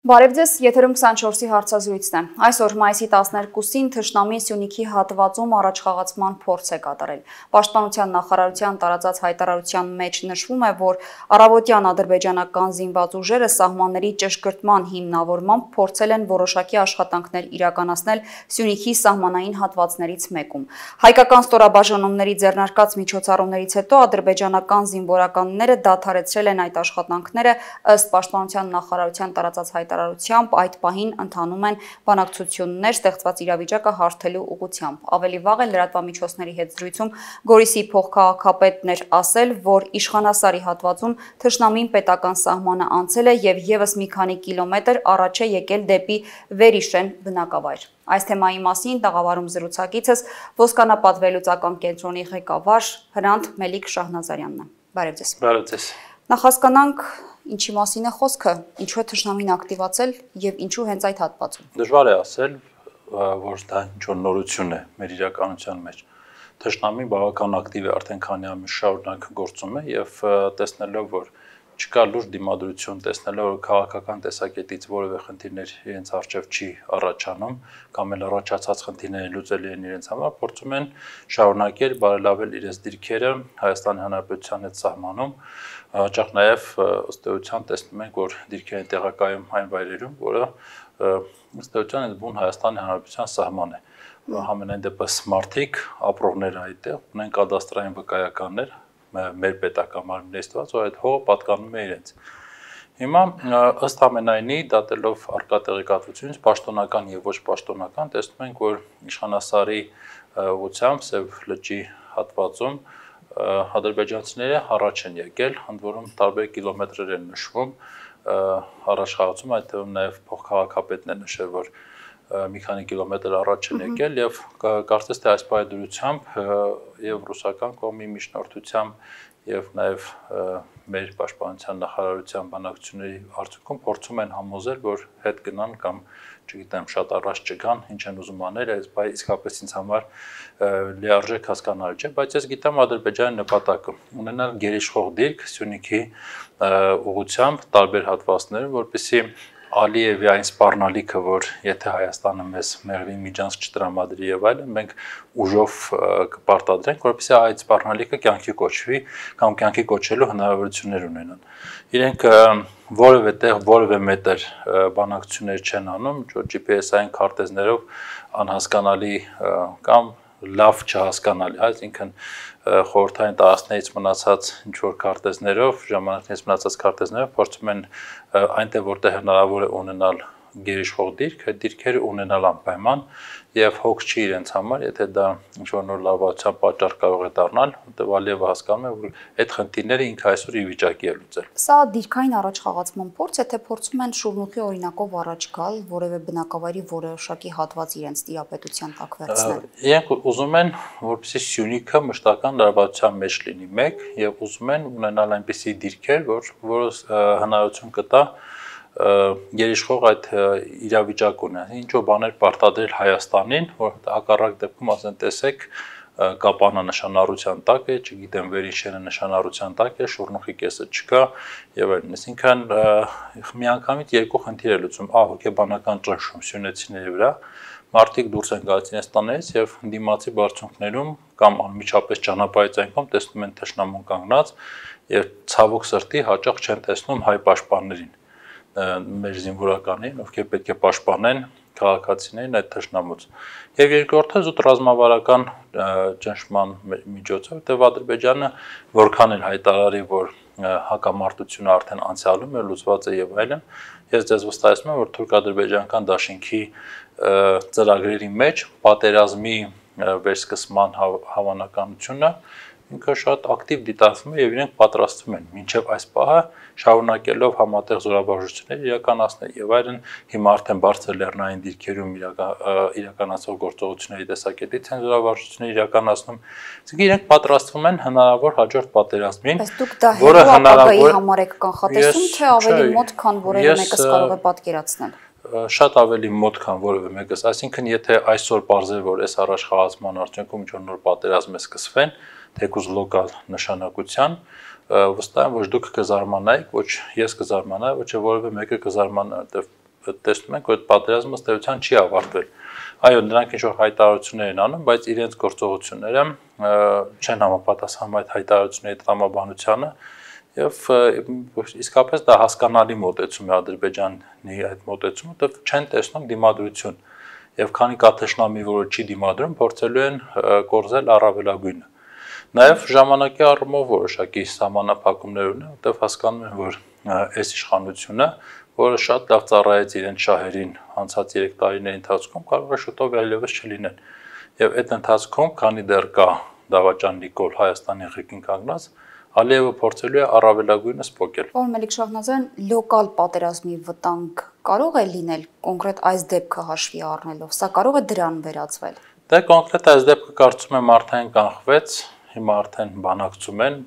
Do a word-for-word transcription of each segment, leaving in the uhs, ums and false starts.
Բարև ձեզ, եթերում քսանչորսի հարցազրույցն է։ Այսօր մայիսի տասներկուսին թշնամի Սյունիքի հատվածում առաջխաղացման փորձ է կատարել։ Պաշտպանության նախարարության տարածած հայտարարության մեջ նշվում է, որ առավոտյան ադրբեջանական զինված ուժերը սահմանների ճշգրտման հիմնավորմամբ փորձել են որոշակի աշխատանքներ իրականացնել Սյունիքի սահմանային հատվածներից մեկում։ Հայկական ստորաբաժանումների ձեռնարկած միջոցառումներից հետո ադրբեջանական զինվորականները դադարեցրել են այդ աշխատանքները, ըստ Պաշտպանության նախարարության տարածած հայտարարությամբ այդ պահին ընթանում են բանակցություններ ստեղծված իրավիճակը հարթելու ուղղությամբ։ Ավելի վաղ է լրատվամիջոցների հետ զրույցում Գորիսի փոխքաղաքապետն էր ասել, որ Իշխանասարի հատվածում թշնամին պետական սահմանը անցել է եւ եւս մի քանի կիլոմետր առաջ է եկել դեպի Վերիշեն բնակավայր։ Այս թեմայի մասին տաղավարում զրուցակիցս Ոսկանապատվելուծական կենտրոնի ղեկավար Հրանտ Մելիք Շահնազարյանն է։ Բարև ձեզ։ Բարև ձեզ։ Նախ հասկանանք ինչի մասին է խոսքը, ինչու է թշնամին ակտիվացել եւ ինչու հենց այդ հատվածում։ Դժվար է ասել, որ դա ինչ-որ նորություն է մեր իրականության մեջ։ Թշնամին բավական ակտիվ է արդեն քանի ամիս շարունակ գործում է եւ տեսնելով, որ չկա լուրջ դիմադրություն, տեսնելով, որ քաղաքական տեսակետից որևէ խնդիրներ իրենց առջև չի առաջանում, կամ էլ առաջացած խնդիրները լուծելի են իրենց համար, փորձում են շարունակել բարելավել իրենց դիրքերը Հայաստանի Հանրապետության հետ սահմանում, հաճախ նաև ըստ էության տեսնում ենք, որ դիրքեր են տեղակայում այն վայրերում, որը ըստ էության այդ բուն Հայաստանի Հանրապետության սահման է։ Համենայն դեպս մարդիկ, ապրողները այդտեղ ունեն կադաստրային վկայականներ, մեր պետական մարմիններից ստված, որ այդ հողը պատկանում է իրենց։ Հիմա ըստ ամենայնի, դատելով առկա տեղեկատվությունից, պաշտոնական եւ ոչ պաշտոնական, տեսնում ենք, որ Իշխանասարի ուղղությամբ Սև լճի հատվածում ադրբեջանցիները առաջ են եկել, ընդ որում տարբեր կիլոմետրեր են նշվում, առաջխաղացում, այդ թվում նաև փոխքաղաքապետն է նշել, որ մի քանի կիլոմետր առաջ են եկել եւ կարծես թե այս պայմանությամբ եւ ռուսական կողմի միջնորդությամբ եւ նաեւ մեր պաշտպանության նախարարության բանակցությունների արդյունքում փորձում են համոզել, որ հետ գնան կամ չգիտեմ շատ առաջ չգան, ինչ են ուզում անել, այս բայ իսկապես ինձ համար լիարժեք հասկանալի չէ, բայց ես գիտեմ Ադրբեջանի նպատակը ունենալ գերիշխող դիրք Սյունիքի ուղղությամբ տարբեր հատվածներում, որպեսզի Ալիևի այն սպառնալիքը, որ եթե Հայաստանը մեզ մեղվի միջանցք չտրամադրի եւ այլն, մենք ուժով կպարտադրենք, որպեսզի այդ սպառնալիքը կյանքի կոչվի կամ կյանքի կոչելու հնարավորություններ ունենան։ Իրենք որևէ տեղ, որևէ մետր բանակցություններ չեն անում, Ջի Պի Էս-ային քարտեզներով անհասկանալի կամ լավ չհասկանալի, այսինքն խորհրդային տարածքներից մնացած ինչ-որ քարտեզներով, ժամանակներից մնացած քարտեզներով փորձում են այնտեղ, որտեղ հնարավոր է ունենալ գերիշխող դիրք, այդ դիրքերը ունենալ անպայման եւ հոգ չի իրենց համար, եթե դա ինչ-որ նոր լարվածության պատճառ կարող է դառնալ, որտեղ Ալիևը հասկանում է, որ այդ խնդիրները ինքը այսօր ի վիճակի է լուծել։ Սա դիրքային առաջխաղացման փորձ է, թե փորձում են շուրնուխի օրինակով առաջ գալ, որևէ բնակավայրի որոշակի հատված իրենց տիրապետության տակ վերցնել։ Իրենք ուզում են, որպեսզի Սյունիքը մշտական լարվածության մեջ լինի մեկ եւ ուզում են ունենալ այնպիսի դիրքեր, որ որը հնարավորություն կտա գերիշխող այդ իրավիճակ ունեն, ինչ-որ բաներ պարտադրել Հայաստանին, որ հակառակ դեպքում ասեն տեսեք կապանը նշանառության տակ է, չգիտեմ Վերիշենը նշանառության տակ է, շուրնուխի կեսը չկա եւ այլն, այսինքն միանգամից երկու խնդիր է լուծում, ա հոգեբանական ճնշում սյունեցիների վրա, մարդիկ դուրս են գալիս Հայաստանից եւ դիմացի բարձունքներում կամ անմիջապես ճանապարհից այնքան տեսնում են թշնամուն կանգնած եւ ցավոք սրտի հաճախ չեն տեսնում հայ պաշտպաններին մեր զինվորականներին, ովքեր պետք է պաշտպանեն քաղաքացիներին այդ թշնամուց։ Եվ երկրորդը զուտ ռազմավարական ճնշման միջոցով, որտեղ Ադրբեջանը որքան էլ հայտարարի, որ հակամարտությունը արդեն անցյալում է, լուծված է եւ այլն, ես ձեզ վստահեցնում եմ, որ թուրք-ադրբեջանական դաշինքի ծրագրերի մեջ պատերազմի վերսկսման հավանականությունը ինքը շատ ակտիվ դիտարկվում է եւ իրենք պատրաստվում են մինչեւ այս պահը շարունակելով համատեղ զորավարժություններ իրականացնել եւ այլն հիմա արդեն բարձր լեռնային դիրքերում իրականացող գործողությունների տեսակետից են զորավարժություններ իրականացնում, իսկ իրենք պատրաստվում են հնարավոր հաջորդ պատերազմին, որը հնարավոր համար է կանխատեսում, թե ավելի մոտ, քան որևէ մեկս կարող է պատկերացնել։ Շատ ավելի մոտ, քան որևէ մեկս, այսինքն եթե այսօր պարզել, որ այս առաջխաղացման արդյունքում ինչ-որ նոր պատերազմ է սկսվեն, թեկուզ լոկալ նշանակության, վստահ եմ, որ դուք կզարմանայիք, ոչ ես կզարմանայի, ոչ որևէ մեկը կզարմանա, որտեղ տեսնում ենք, որ այդ պատերազմը ստեյության չի ավարտվել։ Այո, նրանք ինչ-որ հայտարարություններ են անում, բայց իրենց գործողությունները չեն համապատասխանում այդ հայտարարությունների տրամաբանությանը եւ իսկապես դա հասկանալի մոտեցում է Ադրբեջանի այդ մոտեցումը, որտեղ չեն տեսնում դիմադրություն եւ քանի կա թշնամի, որը չի դիմադրում, փորձելու են կորզել առավելագույնը։ Նաեւ ժամանակի առումով որոշակի սահմանափակումներ ունեն, որտեղ հասկանում են, որ այս իշխանությունը, որը շատ լավ ծառայեց իրենց շահերին անցած երեք տարիների ընթացքում, կարող է շուտով այլևս չլինեն։ Եվ այդ ընթացքում, քանի դեռ կա Դավաճան Նիկոլ Հայաստանի ղեկին կանգնած, Ալիևը փորձելու է առավելագույնս փոկել։ Պարոն Մելիք Շահնազարյան, լոկալ պատերազմի վտանգ կարող է լինել կոնկրետ այս դեպքը հաշվի առնելով, սա կարող է դրան վերածվել։ Դե կոնկրետ այս դեպքը կարծում եմ արդեն կանխվեց, հիմա արդեն բանակցում են,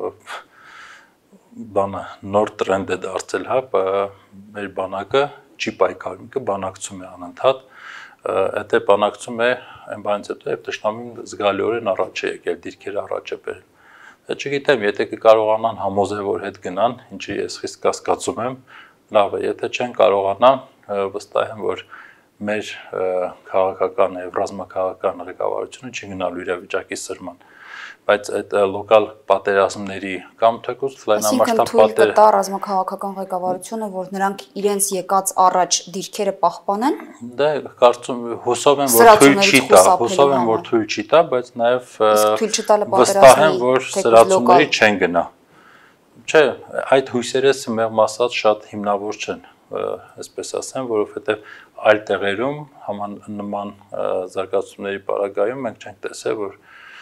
բանը նոր տրենդ է դարձել, հա, մեր բանակը չի պայքարում, բանակցում է անընդհատ, այդ է բանակցում է այն բանից հետո, երբ թշնամին զգալիորեն առաջ է եկել, դիրքերը առաջ է բերել։ Չգիտեմ, եթե կկարողանան համոզել, որ հետ գնան, ինչի ես խիստ կասկածում եմ, լավ է, եթե չեն կարողանա, վստահ եմ, որ մեր քաղաքական եւ ռազմաքաղաքական ղեկավարությունը չի գնալու իրավիճակի սրման, բայց այդ լոկալ պատերազմների կամ թեկուզ լայնամասշտաբ պատեր կտա ռազմաքաղաքական ղեկավարությունը, որ նրանք իրենց եկած առաջ դիրքերը պահպանեն։ Դե կարծում հուսով եմ, որ թույլ չի տա, հուսով եմ, որ թույլ չի տա, բայց նաեւ վստահ եմ, որ սրացումների չեն գնա։ Չէ, այդ հույսերը մեղմ ասած շատ հիմնավոր չեն, այսպես ասեմ, որովհետեւ այլ տեղերում նման զարգացումների պարագայում մենք չենք տեսել, որ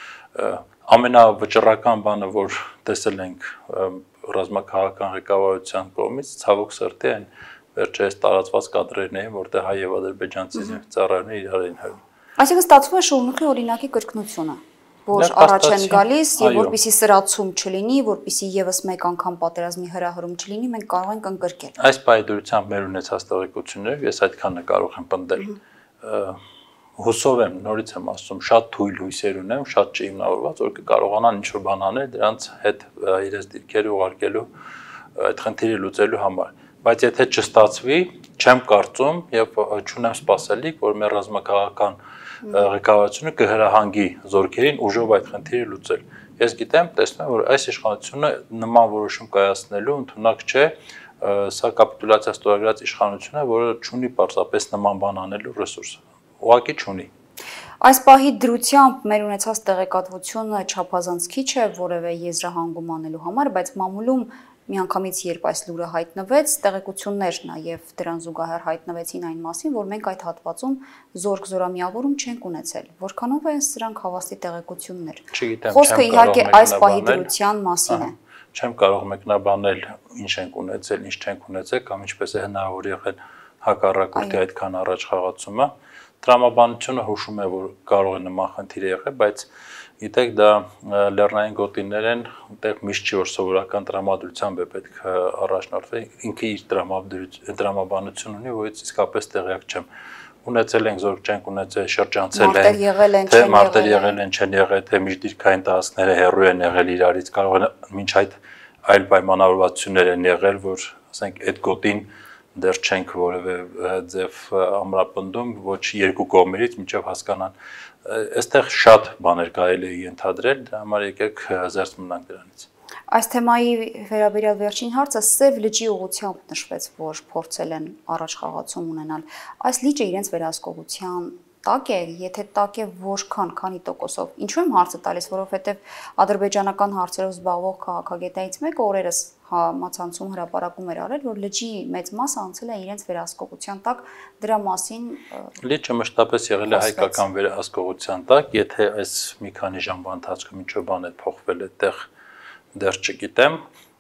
ամենավճռական բանը, որ տեսել ենք ռազմաքաղաքական ղեկավարության կողմից, ցավոք սրտի այն վերջերս տարածված կադրերն էին, որտեղ հայ եւ ադրբեջանցի ծառայողները իրար էին հրում։ Այսինքն ստացվում է շուրջի օրինակի կրկնությունը, որ առաջ են գալիս եւ որպեսի սրացում չլինի, որպեսի եւս մեկ անգամ պատերազմի հրահրում չլինի, մենք կարող ենք ընկրկել։ Այս պայդրությամբ մեր ունեցած տեղեկությունները ես այդքանը կարող եմ պնդել։ Հուսով եմ, նորից եմ ասում, շատ թույլ հույսեր ունեմ, շատ չիմնավորված, որ կկարողանան ինչ-որ բան անել դրանց հետ իրենց դիրքերը ուղարկելու այդ խնդիրը լուծելու համար։ Բայց եթե չստացվի, չեմ կարծում եւ չունեմ սպասելիք, որ մեր ռազմաքաղաքական ղեկավարությունը կհրահանգի զորքերին ուժով այդ խնդիրը լուծել։ Ես գիտեմ, տեսնում եմ, որ այս իշխանությունը նման որոշում կայացնելու ընդունակ չէ, սա կապիտուլյացիա ստորագրած իշխանություն է, որը չունի պարզապես նման բան անելու ռեսուրս։ Ուղղակի չունի։ Այս պահի դրությամբ մեր ունեցած տեղեկատվությունը չափազանց քիչ է որևէ եզրահանգում անելու համար, բայց մամուլում միանգամից երբ այս լուրը հայտնվեց, տեղեկություններ նաև դրան զուգահեռ հայտնվեցին այն մասին, որ մենք այդ հատվածում զորք զորամիավորում չենք ունեցել։ Որքանով են սրանք հավաստի տեղեկություններ։ Խոսքը իհարկե այս պահի դրության մասին է։ Չեմ կարող մեկնաբանել ինչ ենք ունեցել, ինչ չենք ունեցել կամ ինչպես է հնարավոր եղել հակառակորդի այդքան առաջ խաղացումը։ Տրամաբանությունը հուշում է, որ կարող է նման խնդիր եղել, բայց գիտեք, դա լեռնային գոտիներ են, այնտեղ միշտ չի որ սովորական տրամադրությամբ է պետք առաջնորդվել, ինքը իր տրամաբանություն ունի, որից իսկապես տեղյակ չեմ։ Ունեցել ենք զորք չենք ունեցել, շրջանցել են, թե մարտեր եղել են, չեն եղել, թե միջդիրքային տարածքները հեռու են եղել իրարից, կարող է մինչ այդ այլ պայմանավորվածություններ են եղել, որ ասենք այդ գոտին դեռ չենք որևէ ձև ամրապնդում, ոչ երկու կողմերից մինչև հասկանան։ Այստեղ շատ բաներ կարելի է ենթադրել, դրա համար եկեք զերծ մնանք դրանից։ Այս թեմայի վերաբերյալ վերջին հարցը Սև լճի ուղղությամբ նշվեց, որ փորձել են առաջ խաղացում ունենալ։ Այս լիճը իրենց վերահսկողության տակ է, եթե տակ է որքան, քանի տոկոսով։ Ինչու եմ հարցը տալիս, որովհետև ադրբեջանական հարցերով զբաղվող քաղաքագետներից մեկը օրերս համացանցում հրապարակում էր արել, որ լճի մեծ մասը անցել է իրենց վերահսկողության տակ, դրա մասին լիճը մշտապես եղել է հայկական վերահսկողության տակ, եթե այս մի քանի ժամվա ընթացքում ինչ-որ բան է փոխվել այդտեղ դեռ չգիտեմ,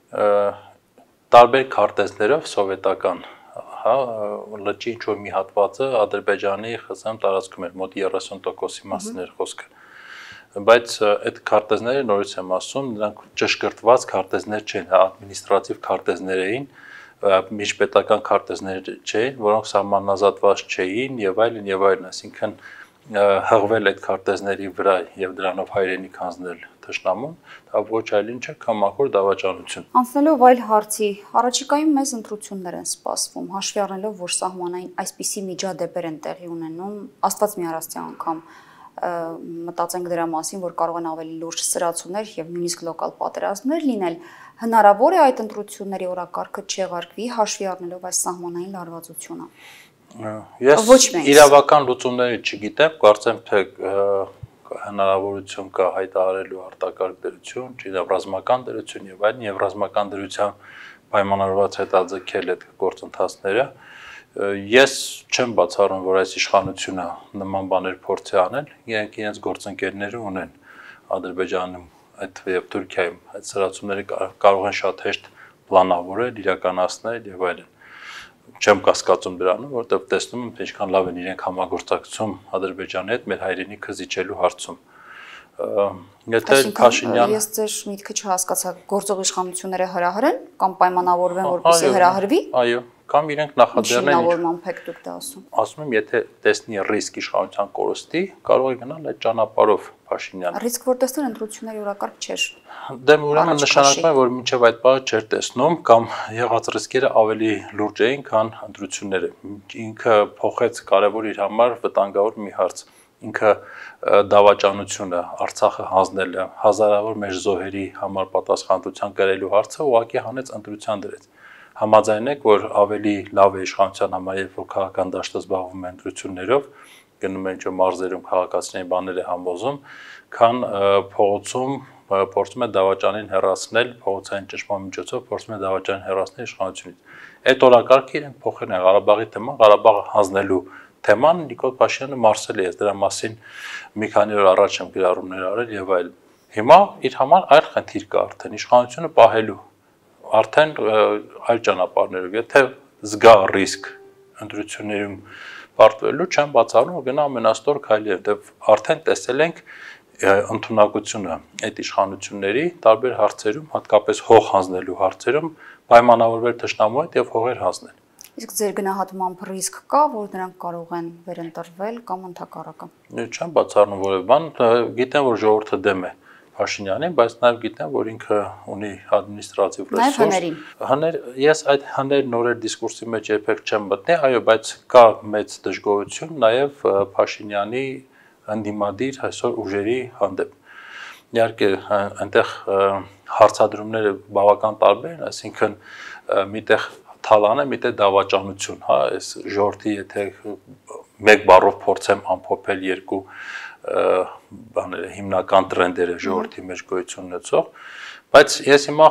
տարբեր քարտեզներով սովետական, հա, լճի ինչ-որ մի հատվածը Ադրբեջանի ԽՍՀՄ տարածքում էր, մոտ երեսուն տոկոսի մասին էր խոսքը, բայց այդ քարտեզները նորից եմ ասում, նրանք ճշգրտված քարտեզներ չեն, ադմինիստրատիվ քարտեզներ էին, միջպետական քարտեզներ չէին, որոնք սահմանազատված չէին եւ այլն եւ այլն, այսինքն հղվել այդ քարտեզների վրա եւ դրանով հայրենիք հանձնել թշնամուն, դա ոչ այլ ինչ է, քան մաքուր դավաճանություն։ Անցնելով այլ հարցի, առաջիկայում մեծ ընտրություններ են սպասվում, հաշվի առնելով, որ սահմանային այսպիսի միջադեպեր են տեղի ունենում, Աստված մի առաստի անգամ մտածենք դրա մասին, որ կարող են ավելի լուրջ սրացումներ եւ նույնիսկ լոկալ պատերազմներ լինել, հնարավոր է այդ ընտրությունների օրակարգը չեղարկվի, հաշվի առնելով այս սահմանային լարվածությունը։ Ես իրավական լուծումները չգիտեմ, կարծեմ թե հնարավորություն կա հայտարարելու արտակարգ դրություն, չգիտեմ ռազմական դրություն եւ այլն, եւ ռազմական դրության պայմանավորված հետաձգել այդ գործընթացները։ Ես չեմ բացառում, որ այս իշխանությունը նման բաներ փորձի անել, իրենք իրենց գործընկերները ունեն Ադրբեջանում, այդ եւ Թուրքիայում, այդ սրացումները կարող են շատ հեշտ պլանավորել, իրականացնել եւ այլն։ Չեմ կասկածում դրանում, որովհետեւ տեսնում եմ, թե ինչքան լավ են իրենք համագործակցում Ադրբեջանի հետ մեր հայրենիքը զիջելու հարցում։ Եթե Փաշինյանը Ես ձեր միտքը չհասկացա, գործող իշխանությունները հրահրեն կամ պայմանավորվեն, որպեսզի հրահրվի։ Այո, կամ իրենք նախաձեռնեն։ Շինավորման եք դուք դա ասում։ Ասում եմ, եթե տեսնի ռիսկ իշխանության կորստի, կարող է գնալ այդ ճանապարհով Փաշինյանը։ Ռիսկ որ տեսնել ընտրությունների օրակարգ չէր։ Դե ուրեմն նշանակում է, որ մինչև այդ բանը չէր տեսնում կամ եղած ռիսկերը ավելի լուրջ էին, քան ընտրությունները։ Ինքը փոխեց կարևոր իր համար վտանգավոր մի հարց։ Ինքը դավաճանությունը, Արցախը հանձնելը, հազարավոր մեր զոհերի համար պատասխանատվության կրելու հարցը ուղղակի հանեց ընտրության դրեց։ Համաձայնեք, որ ավելի լավ է իշխանության համար, երբ որ քաղաքական դաշտը զբաղվում է ընտրություններով, գնում են ինչ-որ մարզերում քաղաքացիների բաներ է համոզում, քան փողոցում փորձում է դավաճանին հեռացնել, փողոցային ճնշման միջոցով փորձում է դավաճանին հեռացնել իշխանությունից։ Այդ օրակարգը իրենք փոխել են Ղարաբաղի թեման, Ղարաբաղը հանձնելու թեման Նիկոլ Փաշինյանը մարսել է, ես դրա մասին մի քանի օր առաջ եմ գրառումներ արել եւ այլն։ Հիմա իր համար այլ խնդիր կա արդեն իշխանությունը պահելու, արդեն այլ ճանապարհներով, եթե զգա ռիսկ ընտրություններում պարտվելու, չեմ բացառում, որ գնա ամենաստոր քայլի, որտեվ արդեն տեսել ենք ընդունակությունը այդ իշխանությունների տարբեր հարցերում, հատկապես հող հանձնելու հարցերում պայմանավորվել թշնամու հետ եւ հողեր հանձնել։ Իսկ ձեր գնահատմամբ ռիսկ կա, որ նրանք կարող են վերընտրվել կամ ընդհակառակը։ Չեմ բացառում որևէ բան, գիտեմ, որ ժողովուրդը դեմ է Փաշինյանին, բայց նաև գիտեմ, որ ինքը ունի ադմինիստրատիվ ռեսուրս։ Հներ, ես այդ հներ նորեր դիսկուրսի մեջ երբեք չեմ մտնի, այո, բայց կա մեծ դժգոհություն նաև Փաշինյանի ընդդիմադիր այսօր ուժերի հանդեպ։ Իհարկե, այնտեղ հարցադրումները բավական տարբեր են, այսինքն միտեղ թալան է, միտեղ դավաճանություն, հա, այս ժողովրդի եթե մեկ բառով փորձեմ ամփոփել երկու բաները հիմնական տրենդերը ժողովրդի մեջ գոյություն ունեցող, բայց ես հիմա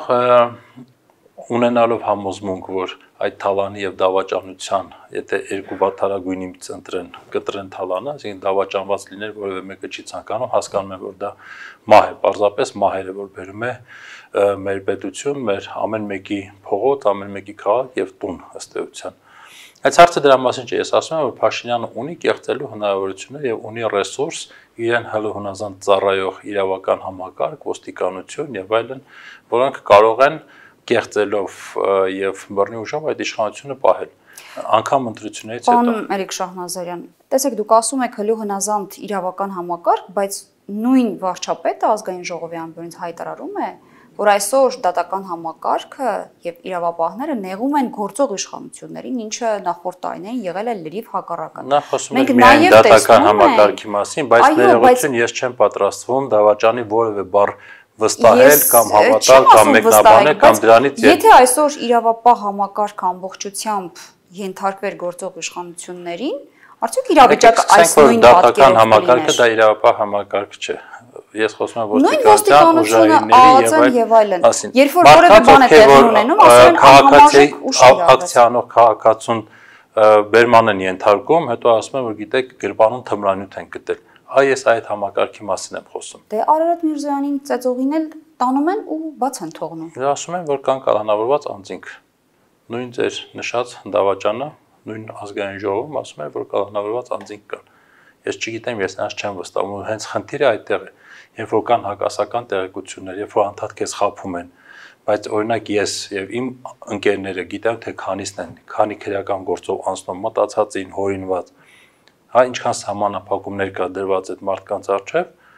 ունենալով համոզմունք, որ այդ թալանի եւ դավաճանության, եթե երկու վատթարագույնից ընտրեն, կտրեն թալանը, այսինքն դավաճանված լիներ, որևէ մեկը չի ցանկանում, հասկանում են, որ դա մահ է, պարզապես մահերը, որ բերում է մեր պետություն, մեր ամեն մեկի փողոց, ամեն մեկի քաղաք եւ տուն ըստ էության։ Այս հարցը դրա մասին չէ, ես ասում եմ, որ Փաշինյանը ունի կեղծելու հնարավորություններ եւ ունի ռեսուրս իրեն հալու հնազանդ ծառայող իրավական համակարգ, ոստիկանություն եւ այլն, որոնք կարող են կեղծելով եւ բռնի ուժով այդ իշխանությունը պահել անգամ ընտրություններից հետո։ Պարոն Էրիկ Շահնազարյան, տեսեք, դուք ասում եք հլու հնազանդ իրավական համակարգ, բայց նույն վարչապետը ազգային ժողովի ամբողջ հայտարարում է, որ այսօր դատական համակարգը եւ իրավապահները նեղում են գործող իշխանություններին, ինչը նախորդ տարիներին եղել է լրիվ հակառակը։ Նա խոսում է միայն դատական համակարգի մասին, բայց ներողություն, ես չեմ պատրաստվում դավաճանի որևէ բառ վստահել կամ հավատալ կամ մեկնաբանել կամ դրանից եթե այսօր իրավապահ համակարգը ամբողջությամբ ենթարկվեր գործող իշխանություններին, արդյոք իրավիճակը այս նույն դատական համակարգը դա իրավապահ համակարգ չէ։ Ես խոսում եմ ոստիկանության ուժայինների եւ այլն։ Երբ որ որևէ բան է տեղի ունենում, ասում են անհամարժեք ուժ է ակցիանող քաղաքացուն բերման են ենթարկում, հետո ասում են, որ գիտեք, գրպանուն թմրանյութ են գտել։ Այ ես այդ համակարգի մասին եմ խոսում։ Դե Արարատ Միրզոյանին ծեծողին էլ տանում են ու բաց են թողնում։ Դե ասում են, որ կան կալանավորված անձինք։ Նույն ձեր նշած դավաճանը, նույն ազգային ժողովում ասում են, որ կալանավորված անձինք կան։ Ես չգիտեմ, ես նրանց չեմ վստահում, հենց խնդիրը այդտեղ է։ Երբ որ կան հակասական տեղեկություններ, երբ որ անդադ քեզ խաբում են, բայց օրինակ ես եւ իմ ընկերները գիտեմ, թե քանիսն են, քանի քրեական գործով անցնում, մտածած էին, հորինված։ Հա ինչքան սահմանափակումներ կա դրված այդ մարդկանց առջև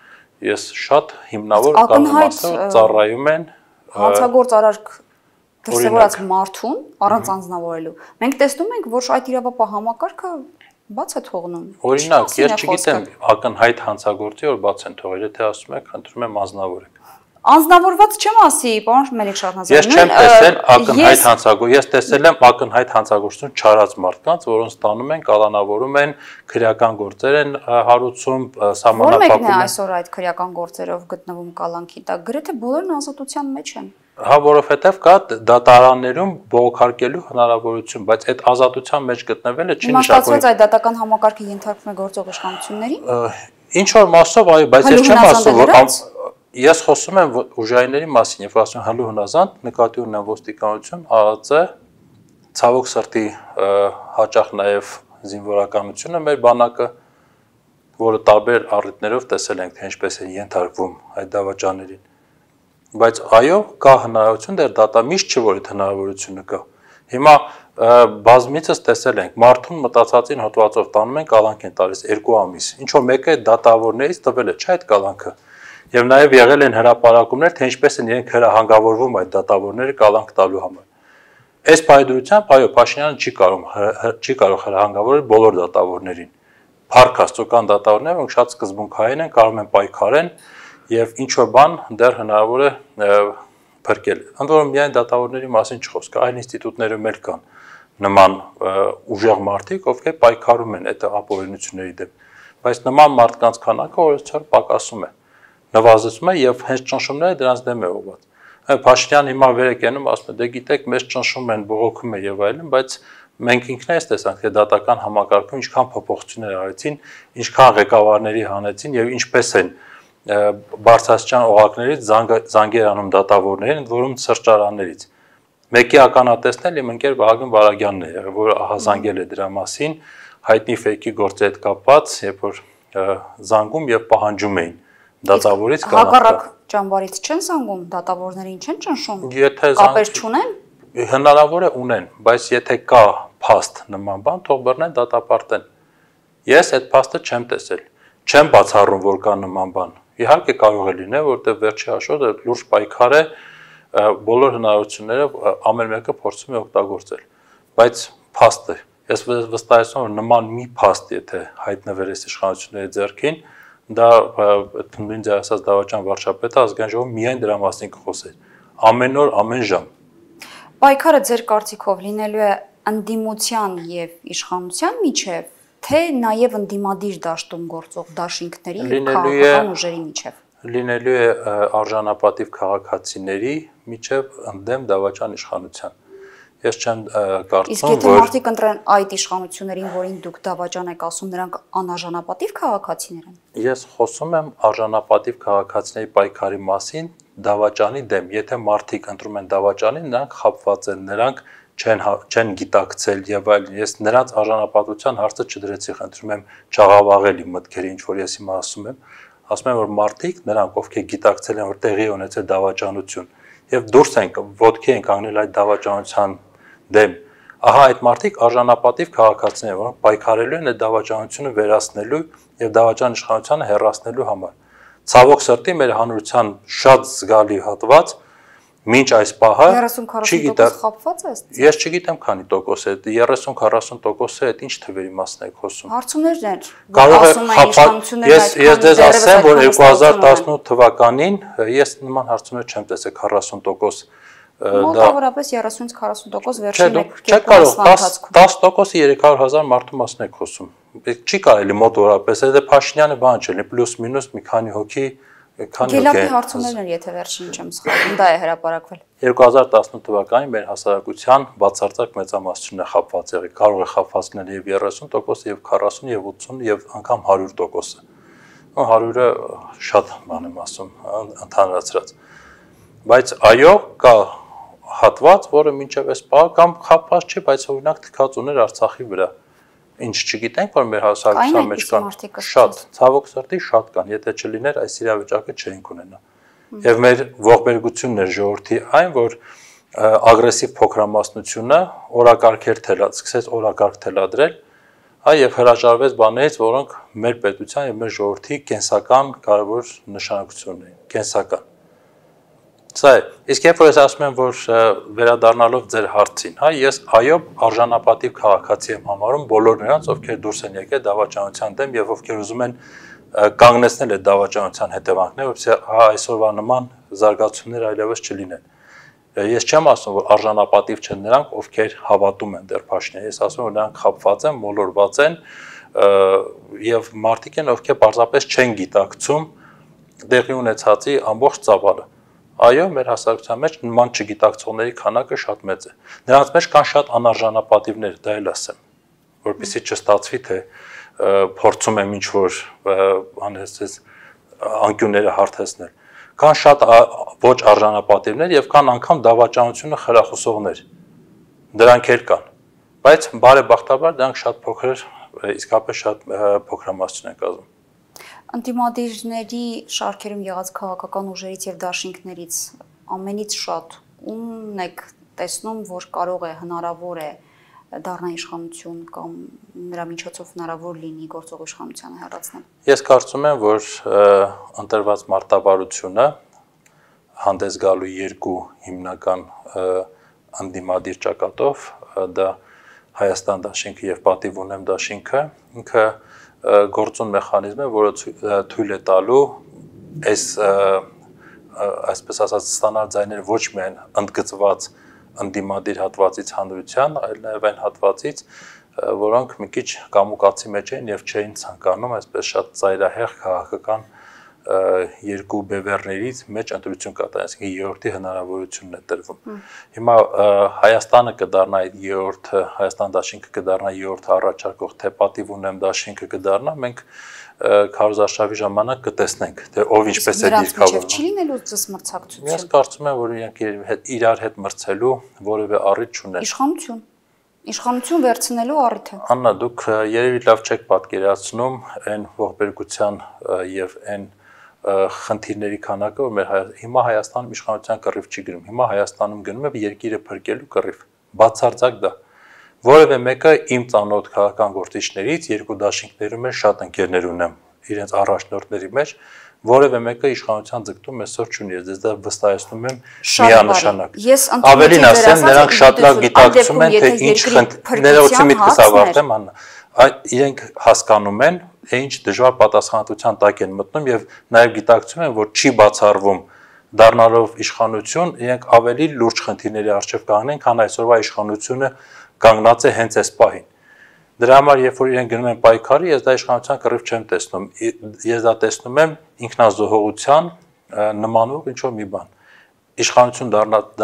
Ես շատ հիմնավոր կարող ասել, որ ծառայում են հանցագործ արարք դրսևորած մարդուն առանց անձնավորելու։ Մենք տեսնում ենք, որ այդ իրավապահ համակարգը բաց է թողնում։ Օրինակ, ես չգիտեմ ակնհայտ հանցագործի, որ բաց են թողել, եթե ասում եք, խնդրում եմ անձնավորեք։ Անձնավորված չեմ ասի, պարոն Մելիք-Շահնազարյան։ Ես չեմ տեսել ակնհայտ հանցագործ, ես տեսել եմ ակնհայտ հանցագործություն չարած մարդկանց, որոնց տանում են, կալանավորում են, քրեական գործեր են հարուցում, սահմանափակում են։ Ո՞ր մեկն է այսօր այդ քրեական գործերով գտնվում կալանքի տակ։ Գրեթե բոլորն ազատության մեջ են։ Հա, որովհետև կա դատարաններում բողոքարկելու հնարավորություն, բայց այդ ազատության մեջ գտնվելը չի նշանակում։ Իմաստացված այդ դատական համակարգը ենթարկվում է գործող իշխանություններին։ Ինչ որ մասով, այո, բայց ես չեմ ասում, որ ես խոսում եմ ուժայինների մասին, երբ ասում եմ հալու հնազանդ, նկատի ունեմ ոստիկանություն, ԱԱԾ, ցավոք սրտի հաճախ նաև զինվորականությունը մեր բանակը, որը տարբեր առիթներով տեսել ենք, թե ինչպես են ենթարկվում այդ դավաճաններին։ Բայց այո, կա հնարավորություն, դեռ դատա միշտ չէ, որ այդ հնարավորությունը կա։ Հիմա բազմիցս տեսել ենք, մարդուն մտածածին հոտվածով տանում են, կալանք են տալիս երկու ամիս։ Ինչ որ մեկը դատավորներից տվել է, չէ՞ այդ կալանքը։ Եվ նաև եղել են հրապարակումներ, թե ինչպես են իրենք հրահանգավորվում այդ դատավորները կալանք տալու համար։ Այս պայդրությամբ, այո, Փաշինյանը չի կարող չի կարող հրահանգավորել բոլոր դատավորներին։ Փառք Աստծո, կան դատավորներ, որոնք շատ սկզբունքային են, կարող են պայքարեն եւ ինչ որ բան դեռ հնարավոր է փրկել։ Ընդ որում միայն դատավորների մասին չխոսք, այլ ինստիտուտներում էլ կան նման ուժեղ մարդիկ, ովքեր պայքարում են այդ ապօրինությունների դեմ։ Բայց նման մարդկանց քանակը օրեցօր պակասում է, նվազեցում է եւ հենց ճնշումները դրանց դեմ է ուղղված։ Փաշինյանը հիմա վեր է կենում, ասում է, դե գիտեք, մեզ ճնշում են, բողոքում են եւ այլն, բայց մենք ինքներս տեսանք, թե դատական համակարգում ինչքան փոփոխություններ արեցին, ինչքան ղեկավարների հանեցին եւ ինչպես են բարձրաստիճան օղակներից զանգեր անում դատավորներին, ընդ որում սրճարաններից։ Մեկի ականատեսն իմ ընկեր Վահագն Վարագյանն է, որը ահա զանգել է դրա մասին, հայտնի ֆեյքի գործի հետ կապված, երբ որ զանգում եւ պահանջում էին դատավորից կանխել։ Հակառակ ճամբարից չեն զանգում, դատավորներին չեն ճնշում։ Եթե կապեր չունեն, հնարավոր է ունեն, բայց եթե կա փաստ նման բան, թող բռնեն դատապարտեն։ Ես այդ փաստը չեմ տեսել, չեմ բացառում, որ կա նման բան։ Իհարկե կարող է լինել, որտեղ վերջի հաշվով լուրջ պայքար է, բոլոր հնարավորությունները ամեն մեկը փորձում է օգտագործել, բայց փաստը, ես վստահեցնում եմ, որ նման մի փաստ, եթե հայտնվել է իշխանությունների ձեռքին, դա նույն ձեր ասած դավաճան վարչապետը ազգային ժողովում միայն դրա մասին կխոսեր, ամեն օր, ամեն ժամ։ Պայքարը ձեր կարծիքով լինելու է ընդդիմության եւ իշխանության միջև, թե նաև ընդդիմադիր դաշտում գործող դաշինքների եւ քաղաքական ուժերի միջև։ Լինելու է արժանապատիվ քաղաքացիների միջև ընդդեմ դավաճան իշխանության։ Ես չեմ կարծում, Իսկ եթե մարդիկ ընտրեն այդ իշխանություններին, որին դուք դավաճան եք ասում, նրանք անարժանապատիվ քաղաքացիներ են։ Ես խոսում եմ արժանապատիվ քաղաքացիների պայքարի մասին դավաճանի դեմ։ Եթե մարդիկ ընտրում են դավաճանին, նրանք խաբված են, նրանք չեն չեն գիտակցել եւ այլն։ Ես նրանց արժանապատվության հարցը չդրեցի, խնդրում եմ չաղավաղել իմ մտքերը, ինչ որ ես հիմա ասում եմ։ Ասում եմ, որ մարդիկ, նրանք ովքեր գիտակցել են, որ տեղի ունեցել դավաճանություն եւ դուրս են ոտքի են կանգնել այդ դավաճանության դեմ, ահա այդ մարդիկ արժանապատիվ քաղաքացիներ, որոնք պայքարելու են այդ դավաճանությունը վերացնելու եւ դավաճան իշխանությանը հեռացնելու համար։ Ցավոք սրտի մեր հանրության շատ զգալի հատված մինչ այս պահը երեսուն-քառասուն տոկոս խաբված է։ Ես չգիտեմ քանի տոկոս է, երեսուն-քառասուն տոկոսը այդ ինչ թվերի մասն եք խոսում։ Հարցումներն են։ Կարող է խաբված։ Ես ես դες ասեմ, որ երկու հազար տասնութ թվականին ես նման հարցումներ չեմ տեսել քառասուն տոկոս մոտավորապես երեսունից քառասուն տոկոս վերջին մեկ դես տոկոսը երեք հարյուր հազար մարդու մասն եք խոսում։ Չի կարելի մոտավորապես, եթե Փաշինյանը բան չէ, պլյուս մինուս մի քանի հոգի Գելապի հարցումներն են, եթե վերջին չեմ սխալվում, դա է հրապարակվել։ երկու հազար տասնութ թվականին մեր հասարակության բացարձակ մեծամասնությունն է խաբված եղել, կարող է խաբված լինել եւ երեսուն տոկոս, եւ քառասուն, եւ ութսուն, եւ անգամ հարյուր տոկոսը։ Ու հարյուրը շատ բան եմ ասում, ընդհանրացրած։ Բայց այո, կա հատված, որը մինչև այս պահը կամ խաբված չէ, բայց օրինակ թքած ուներ Արցախի վրա։ Ինչ չգիտենք, որ մեր հասարակության մեջ կան շատ, ցավոք սրտի շատ կան, եթե չլիներ այս իրավիճակը չէինք ունենա։ Եվ մեր ողբերգությունն էր ժողովրդի այն, որ ագրեսիվ փոքրամասնությունը օրակարգեր թելած, սկսեց օրակարգ թելադրել, Այ եւ հրաժարվեց բաներից, որոնք մեր պետության եւ մեր ժողովրդի կենսական կարևոր նշանակություն ունեն, կենսական։ Սա է, իսկ երբ որ ես ասում եմ, որ վերադառնալով ձեր հարցին, հա, ես այո, արժանապատիվ քաղաքացի եմ համարում բոլոր նրանց, ովքեր դուրս են եկել դավաճանության դեմ եւ ովքեր ուզում են կանգնեցնել այդ դավաճանության հետևանքները, որպեսզի հա այսօրվա նման զարգացումներ այլևս չլինեն։ Ես չեմ ասում, որ արժանապատիվ չեն նրանք, ովքեր հավատում են դեռ Փաշինյանին, ես ասում եմ, որ նրանք խաբված են, մոլորված են եւ մարդիկ են, ովքեր պարզապես չեն գիտակցում տեղի ունեցածի ամբողջ ծավալը։ Այո, մեր հասարակության մեջ նման չգիտակցողների քանակը շատ մեծ է։ Նրանց մեջ կան շատ անարժանապատիվներ, դա էլ ասեմ, որպեսզի չստացվի, թե փորձում եմ ինչ-որ անհեսես անկյունները հարթեցնել։ Կան շատ ոչ արժանապատիվներ եւ կան անգամ դավաճանությունը խրախուսողներ։ Դրանք էլ կան, բայց բարեբախտաբար դրանք շատ փոքր, իսկապես շատ փոքրամասն են կազմում։ Անդիմադիրների շարքերում եղած քաղաքական ուժերից եւ դաշինքներից ամենից շատ ում եք տեսնում, որ կարող է հնարավոր է դառնա իշխանություն կամ նրա միջոցով հնարավոր լինի գործող իշխանությանը հեռացնել։ Ես կարծում եմ, որ ընտրված մարտավարությունը հանդես գալու երկու հիմնական անդիմադիր ճակատով, դա Հայաստան դաշինքը եւ Պատիվ ունեմ դաշինքը, ինքը գործուն մեխանիզմ է, որը թույլ է տալու այս այսպես ասած ստանալ ձայները ոչ միայն ընդգծված ընդդիմադիր հատվածից հանրության, այլ նաև այն հատվածից, որոնք մի քիչ կամուկացի մեջ էին եւ չէին ցանկանում այսպես շատ ծայրահեղ քաղաքական երկու բևեռներից մեջ ընտրություն կատարել, այսինքն երրորդի հնարավորությունն է տրվում։ Հիմա Հայաստանը կդառնա այդ երրորդը, Հայաստան դաշինքը կդառնա երրորդը առաջարկող, թե Պատիվ ունեմ դաշինքը կդառնա, մենք քարոզարշավի ժամանակ կտեսնենք, թե ով ինչպես է դիրքավորվում։ Չի լինելու ծս մրցակցություն։ Ես կարծում եմ, որ իրենք իրար հետ մրցելու որևէ առիթ չունեն։ Իշխանություն։ Իշխանություն վերցնելու առիթը։ Աննա, դուք երևի լավ չեք պատկերացնում այն ողբերգության եւ այն խնդիրների քանակը, որ մեր հիմա Հայաստանում իշխանության կռիվ չի գնում։ Հիմա Հայաստանում գնում է երկիրը փրկելու կռիվ։ Բացարձակ դա։ Որևէ մեկը իմ ծանոթ քաղաքական գործիչներից երկու դաշինքներում էլ շատ ընկերներ ունեմ իրենց առաջնորդների մեջ, որևէ մեկը իշխանության ձգտում այսօր չունի, ես դա վստահեցնում եմ միանշանակ։ Ավելին ասեմ, նրանք շատ լավ գիտակցում են, թե ինչ ներողություն միտքս ավարտեմ, Աննա, իրենք հասկանում են, թե ինչ դժվար պատասխանատվության տակ են մտնում եւ նաեւ գիտակցում են, որ չի բացառվում դառնալով իշխանություն, իրենք ավելի լուրջ խնդիրների առջև կանգնեն, քան այսօրվա իշխանությունը կանգնած է հենց այս պահին։ Դրա համար, երբ որ իրենք գնում են պայքարի, ես դա իշխանության կռիվ չեմ տեսնում։ Ես դա տեսնում եմ ինքնազոհողության նմանող ինչ-որ մի բան։ Իշխանություն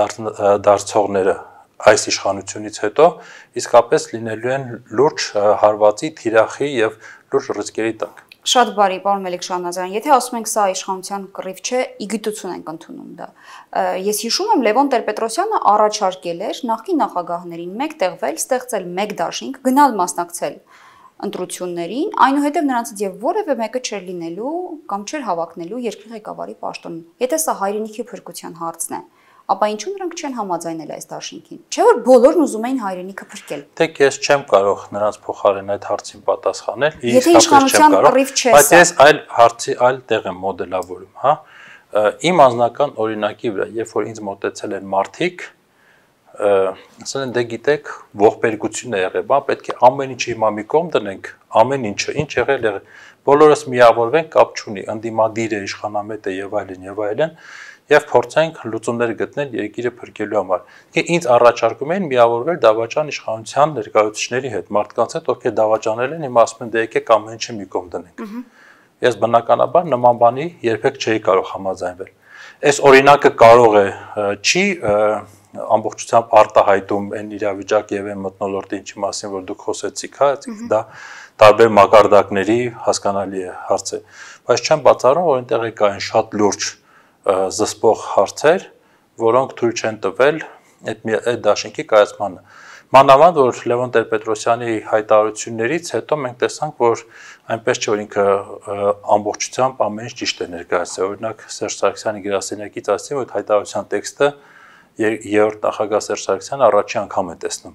դարձողները այս իշխանությունից հետո իսկապես լինելու են լուրջ հարվածի, թիրախի եւ լուրջ ռիսկերի տակ։ Շատ բարի, պարոն Մելիք-Շահնազարյան, եթե ասում ենք սա իշխանության կռիվ չէ, իգիտություն ենք ընդունում դա։ Ես հիշում եմ Լևոն Տեր-Պետրոսյանը առաջարկել էր նախկին նախագահներին մեկ տեղվել, ստեղծել մեկ դաշինք, գնալ մասնակցել ընտրություններին, այնուհետև նրանցից եւ որևէ մեկը չէր լինելու կամ չէր հավակնելու երկրի ղեկավարի պաշտոնին։ Եթե սա հայրենիքի փրկության հարցն է, ապա ինչու նրանք չեն համաձայնել այս դաշինքին։ Չէ՞ որ բոլորն ուզում էին հայրենիքը փրկել։ Դեք ես չեմ կարող նրանց փոխարեն այդ հարցին պատասխանել, եթե իշխանության կռիվ չէ, բայց ես այլ հարցի այլ տեղ եմ մոդելավորում, հա։ Իմ անձնական օրինակի վրա, երբ որ ինձ մոտեցել են մարդիկ, ասել են դե գիտեք, ողբերգություն է եղել, բա պետք է ամեն ինչը հիմա մի կողմ դնենք, ամեն ինչը, ինչ եղել եղել, բոլորս միավորվենք, կապ չունի, ընդդիմադիր է, իշխանամետ է եւ այլն եւ այլն, եւ փորձենք լուծումներ գտնել երկիրը փրկելու համար։ Ինքը ինձ առաջարկում են միավորվել դավաճան իշխանության ներկայացուցիչների հետ, մարդկանց հետ, ովքեր դավաճանել են, հիմա ասում են դե եկեք ամեն ինչը մի կողմ դնենք։ Ես բնականաբար նման բանի երբեք չէի կարող համաձայնվել։ Այս օրինակը կարող է չի ամբողջությամբ արտահայտում այն իրավիճակ եւ այն մթնոլորտի ինչի մասին, որ դուք խոսեցիք, հա, դա տարբեր մակարդակների հասկանալի է հարց է, բայց չեմ բացառում, որ այնտեղ կային շատ լուրջ զսպող հարցեր, որոնք թույլ չեն տվել այդ այդ դաշինքի կայացմանը։ Մանավանդ որ Լևոն Տեր-Պետրոսյանի հայտարարություններից հետո մենք տեսանք, որ այնպես չէ, որ ինքը ամբողջությամբ ամեն ինչ ճիշտ է ներկայացրել։ Օրինակ Սերժ Սարգսյանի գրասենյակից ասեցին, որ հայտարարության տեքստը երրորդ նախագահ Սերժ Սարգսյանը առաջին անգամ է տեսնում։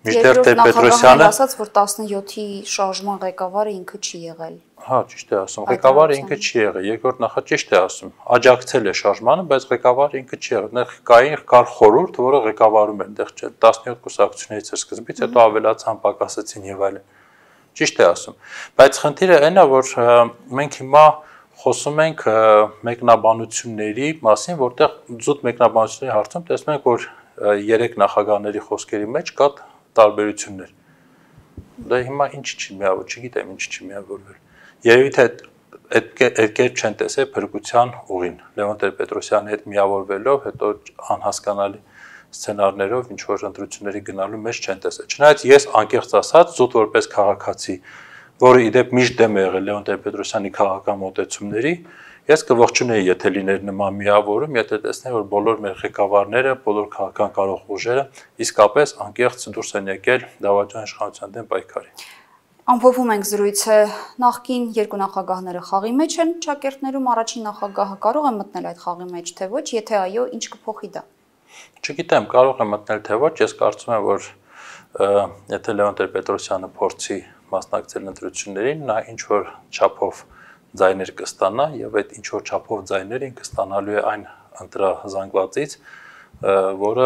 Մինչդեռ Տեր-Պետրոսյանը ասաց, որ տասնյոթի շարժման ղեկավարը ինքը չի եղել։ Հա, ճիշտ է ասում, ղեկավարը ինքը չի եղել, երկրորդ նախա ճիշտ է ասում, աջակցել է շարժմանը, բայց ղեկավարը ինքը չի եղել։ Այնտեղ կային կար խորհուրդ, որը ղեկավարում էր, այնտեղ չէ, տասնյոթ կուսակցություններից էր սկզբից, հետո ավելացան, պակասեցին եւ այլն։ Ճիշտ է ասում։ Բայց խնդիրը այն է, որ մենք հիմա խոսում ենք մեկնաբանությունների մասին, որտեղ զուտ մեկնաբանությունների հարցում տեսնում ենք, որ երեք նախագահների խոսքերի մեջ կա տարբերություններ։ Դա հիմա ինչ չի միավոր, չգիտեմ ինչ չի միավորվել։ Երևի թե այդ կերպ չեն տեսել փրկության ուղին։ Լևոն Տեր-Պետրոսյանի հետ միավորվելով, հետո անհասկանալի սցենարներով ինչ որ ընտրությունների գնալու մեջ չեն տեսել։ Չնայած ես անկեղծ ասած, զուտ որպես քաղաքացի, որը իդեպ միշտ դեմ է եղել Լևոն Տեր-Պետրոսյանի քաղաքական մոտեցումների, ես կողջունեի, եթե լիներ նման միավորում, եթե տեսնեի, որ բոլոր մեր ղեկավարները, բոլոր քաղաքական կարող ուժերը իսկապես անկեղծ դուրս են եկել դավաճան իշխանության դեմ պայքարի։ Ամփոփում ենք զրույցը, նախկին երկու նախագահները խաղի մեջ են, ճակերտներում առաջին նախագահը կարող է մտնել այդ խաղի մեջ, թե ոչ, եթե այո, ինչ կփոխի դա։ Չգիտեմ, կարող է մտնել թե ոչ, ես կարծում եմ, որ եթե Լևոն Տեր-Պետրոսյանը փորձի մասնակցել ընտրություններին, նա ինչ որ չափով ձայներ կստանա եւ այդ ինչ որ չափով ձայները ինքը ստանալու է այն ընտրազանգվածից, որը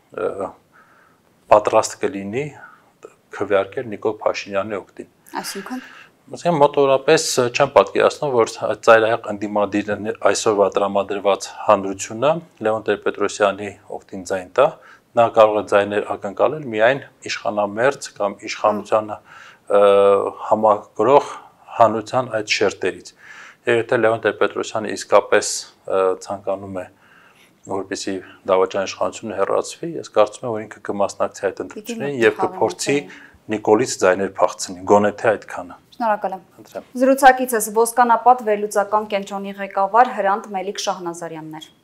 պատրաստ կլինի քվեարկել Նիկոլ Փաշինյանի օգտին։ Այսինքն Ուսեմ մոտորապես չեմ պատկերացնում, որ ծայրահեղ ընդդիմադիրն այսօրվա տրամադրված հանրությունը Լևոն Տեր-Պետրոսյանի օգտին ձայն տա, նա կարող է ձայներ ակնկալել միայն իշխանամերձ կամ իշխանությանը համագրող հանրության այդ շերտերից։ Եվ եթե Լևոն Տեր-Պետրոսյանը իսկապես ցանկանում է, որպեսզի դավաճան իշխանությունը հեռացվի, ես կարծում եմ, որ ինքը կմասնակցի այդ ընտրություններին եւ կփորձի Նիկոլից ձայներ փախցնի, գոնե թե այդքանը։ Շնորհակալ եմ։ Զրուցակիցս Ոսկանապատ վերլուծական կենտրոնի ղեկավար Հրանտ Մելիք Շահնազարյանն էր։